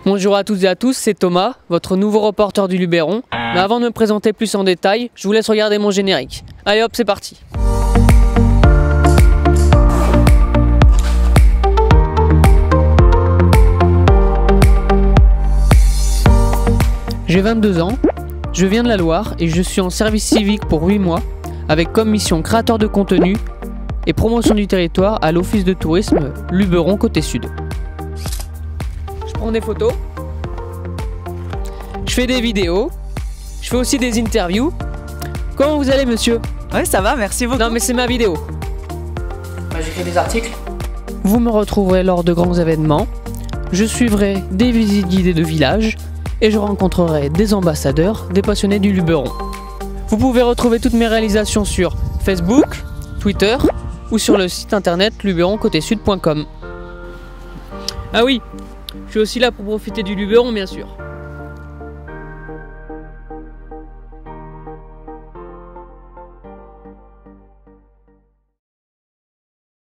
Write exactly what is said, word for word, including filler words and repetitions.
Bonjour à toutes et à tous, c'est Thomas, votre nouveau reporter du Luberon. Mais avant de me présenter plus en détail, je vous laisse regarder mon générique. Allez hop, c'est parti. J'ai vingt-deux ans, je viens de la Loire et je suis en service civique pour huit mois avec comme mission créateur de contenu et promotion du territoire à l'office de tourisme Luberon côté sud. Je prends des photos, je fais des vidéos, je fais aussi des interviews. Comment vous allez, monsieur? Oui, ça va, merci beaucoup. Non mais c'est ma vidéo. Bah, j'écris des articles. Vous me retrouverez lors de grands événements, je suivrai des visites guidées de villages et je rencontrerai des ambassadeurs, des passionnés du Luberon. Vous pouvez retrouver toutes mes réalisations sur Facebook, Twitter ou sur le site internet luberon côté sud point com. Ah oui, je suis aussi là pour profiter du Luberon bien sûr.